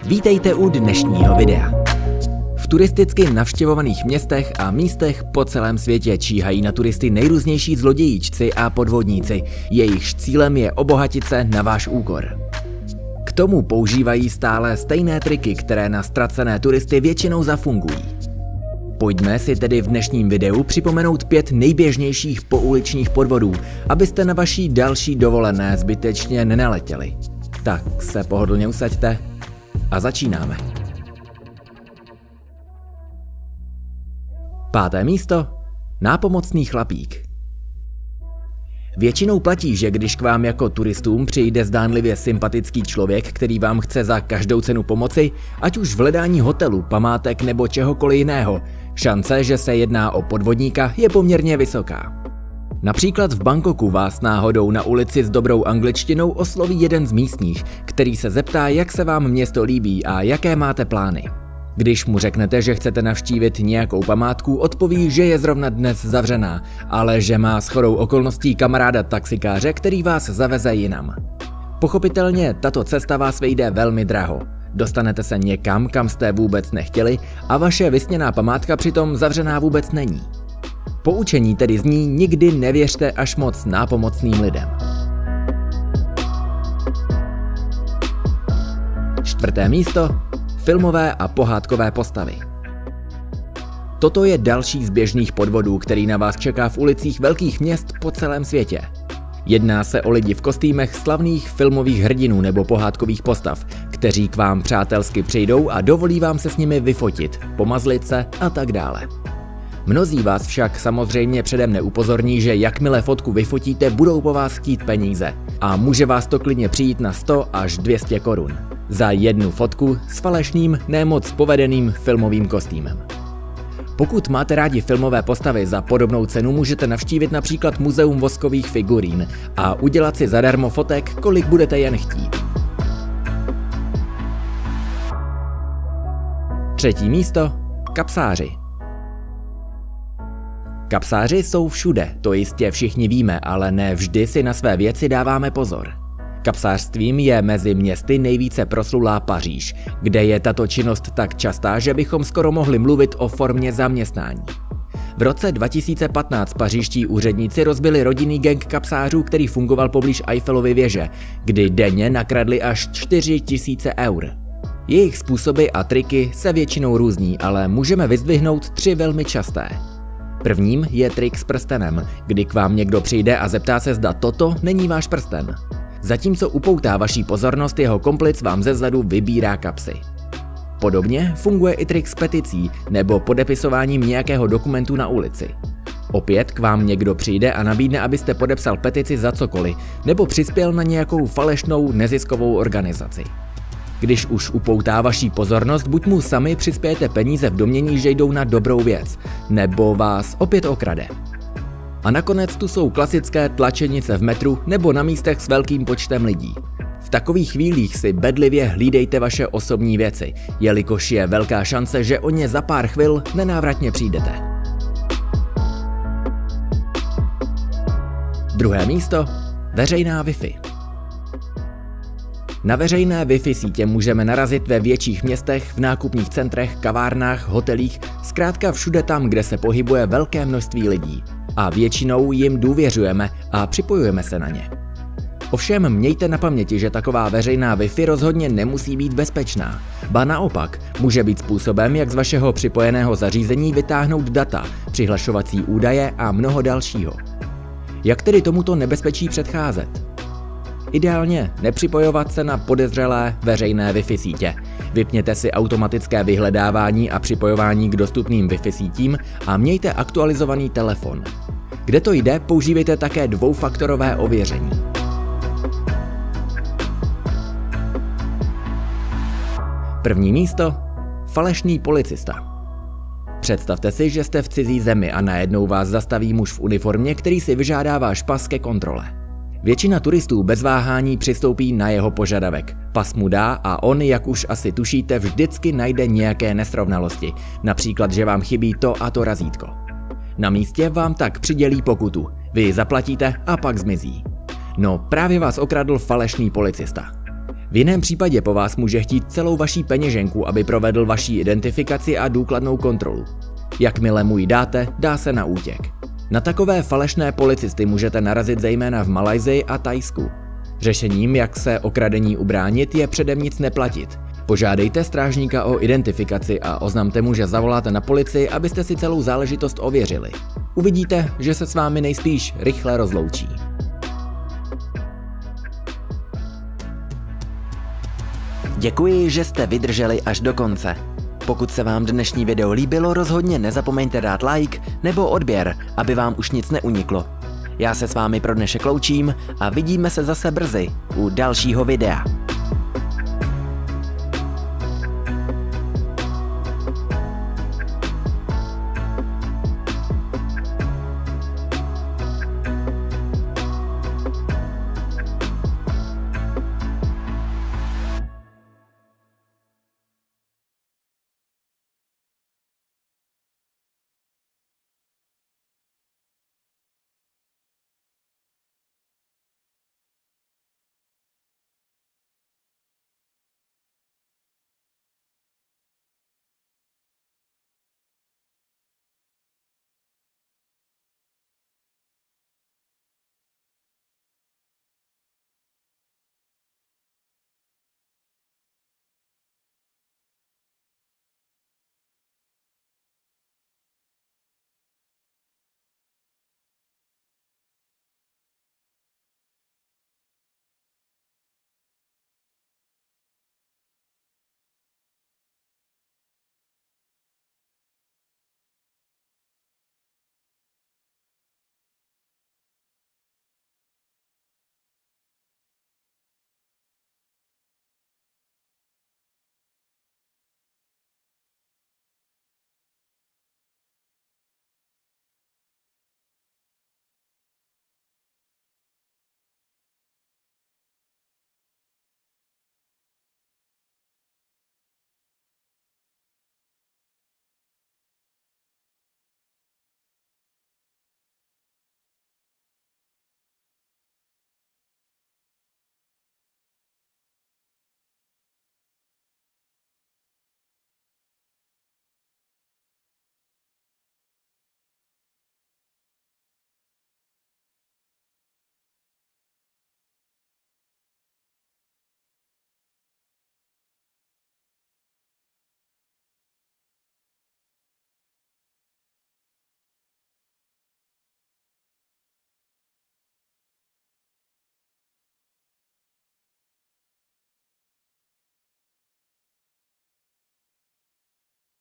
Vítejte u dnešního videa. V turisticky navštěvovaných městech a místech po celém světě číhají na turisty nejrůznější zlodějíčci a podvodníci, jejichž cílem je obohatit se na váš úkor. K tomu používají stále stejné triky, které na ztracené turisty většinou zafungují. Pojďme si tedy v dnešním videu připomenout 5 nejběžnějších pouličních podvodů, abyste na vaší další dovolené zbytečně nenaletěli. Tak se pohodlně usaďte a začínáme. 5. místo. Nápomocný chlapík. Většinou platí, že když k vám jako turistům přijde zdánlivě sympatický člověk, který vám chce za každou cenu pomoci, ať už v hledání hotelu, památek nebo čehokoliv jiného, šance, že se jedná o podvodníka, je poměrně vysoká. Například v Bangkoku vás náhodou na ulici s dobrou angličtinou osloví jeden z místních, který se zeptá, jak se vám město líbí a jaké máte plány. Když mu řeknete, že chcete navštívit nějakou památku, odpoví, že je zrovna dnes zavřená, ale že má shodou okolností kamaráda taxikáře, který vás zaveze jinam. Pochopitelně tato cesta vás vyjde velmi draho. Dostanete se někam, kam jste vůbec nechtěli a vaše vysněná památka přitom zavřená vůbec není. Poučení tedy zní: nikdy nevěřte až moc nápomocným lidem. 4. místo. Filmové a pohádkové postavy. Toto je další z běžných podvodů, který na vás čeká v ulicích velkých měst po celém světě. Jedná se o lidi v kostýmech slavných filmových hrdinů nebo pohádkových postav, kteří k vám přátelsky přijdou a dovolí vám se s nimi vyfotit, pomazlit se a tak dále. Mnozí vás však samozřejmě předem neupozorní, že jakmile fotku vyfotíte, budou po vás chtít peníze a může vás to klidně přijít na 100 až 200 korun. Za jednu fotku s falešným, nemoc povedeným filmovým kostýmem. Pokud máte rádi filmové postavy, za podobnou cenu můžete navštívit například muzeum voskových figurín a udělat si zadarmo fotek, kolik budete jen chtít. 3. místo. Kapsáři. Kapsáři jsou všude, to jistě všichni víme, ale ne vždy si na své věci dáváme pozor. Kapsářstvím je mezi městy nejvíce proslulá Paříž, kde je tato činnost tak častá, že bychom skoro mohli mluvit o formě zaměstnání. V roce 2015 pařížští úředníci rozbili rodinný gang kapsářů, který fungoval poblíž Eiffelovy věže, kdy denně nakradli až 4 000 eur. Jejich způsoby a triky se většinou různí, ale můžeme vyzdvihnout 3 velmi časté. Prvním je trik s prstenem, kdy k vám někdo přijde a zeptá se, zda toto není váš prsten. Zatímco upoutá vaší pozornost, jeho komplic vám zezadu vybírá kapsy. Podobně funguje i trik s peticí nebo podepisováním nějakého dokumentu na ulici. Opět k vám někdo přijde a nabídne, abyste podepsal petici za cokoliv nebo přispěl na nějakou falešnou neziskovou organizaci. Když už upoutá vaší pozornost, buď mu sami přispějete peníze v domnění, že jdou na dobrou věc, nebo vás opět okrade. A nakonec tu jsou klasické tlačenice v metru nebo na místech s velkým počtem lidí. V takových chvílích si bedlivě hlídejte vaše osobní věci, jelikož je velká šance, že o ně za pár chvil nenávratně přijdete. 2. místo. Veřejná Wi-Fi. Na veřejné Wi-Fi sítě můžeme narazit ve větších městech, v nákupních centrech, kavárnách, hotelích, zkrátka všude tam, kde se pohybuje velké množství lidí. A většinou jim důvěřujeme a připojujeme se na ně. Ovšem mějte na paměti, že taková veřejná Wi-Fi rozhodně nemusí být bezpečná. Ba naopak, může být způsobem, jak z vašeho připojeného zařízení vytáhnout data, přihlašovací údaje a mnoho dalšího. Jak tedy tomuto nebezpečí předcházet? Ideálně nepřipojovat se na podezřelé veřejné Wi-Fi sítě. Vypněte si automatické vyhledávání a připojování k dostupným Wi-Fi sítím a mějte aktualizovaný telefon. Kde to jde, používejte také dvoufaktorové ověření. 1. místo. Falešný policista. Představte si, že jste v cizí zemi a najednou vás zastaví muž v uniformě, který si vyžádá váš pas ke kontrole. Většina turistů bez váhání přistoupí na jeho požadavek. Pas mu dá a on, jak už asi tušíte, vždycky najde nějaké nesrovnalosti, například, že vám chybí to a to razítko. Na místě vám tak přidělí pokutu, vy ji zaplatíte a pak zmizí. No právě vás okradl falešný policista. V jiném případě po vás může chtít celou vaší peněženku, aby provedl vaši identifikaci a důkladnou kontrolu. Jakmile mu ji dáte, dá se na útěk. Na takové falešné policisty můžete narazit zejména v Malajsii a Thajsku. Řešením, jak se okradení ubránit, je předem nic neplatit. Požádejte strážníka o identifikaci a oznamte mu, že zavoláte na policii, abyste si celou záležitost ověřili. Uvidíte, že se s vámi nejspíš rychle rozloučí. Děkuji, že jste vydrželi až do konce. Pokud se vám dnešní video líbilo, rozhodně nezapomeňte dát like nebo odběr, aby vám už nic neuniklo. Já se s vámi pro dnešek loučím a vidíme se zase brzy u dalšího videa.